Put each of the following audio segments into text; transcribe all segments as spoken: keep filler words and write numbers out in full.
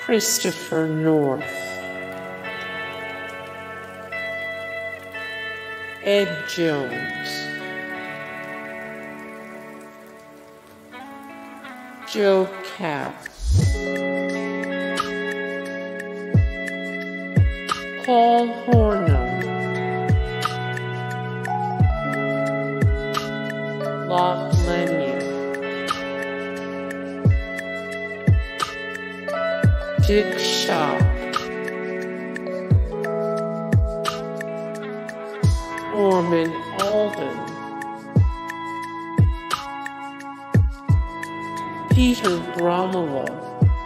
Kristoffer North, Ed Jones, Joe Katz, Paul Hornum, Lot Lenny, Dick Shop, Norman Alden, Peter Bromwell,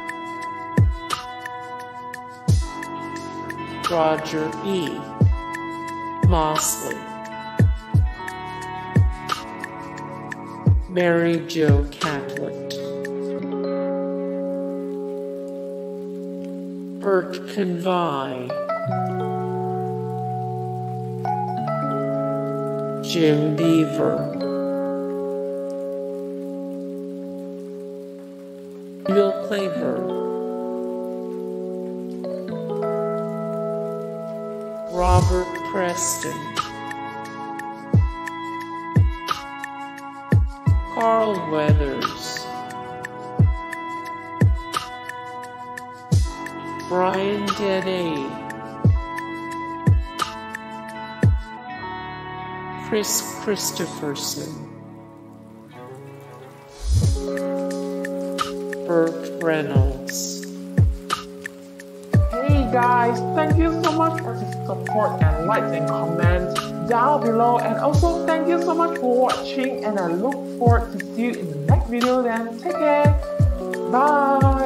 Roger E. Mosley, Mary Jo Catlett, Burt Convey, Jim Beaver, Bill Clayburgh, Robert Preston, Carl Weathers, Brian Denny, Kris Kristofferson, Burt Reynolds. Hey guys, thank you so much for the support and likes and comments down below, and also thank you so much for watching, and I look forward to see you in the next video. Then take care, bye.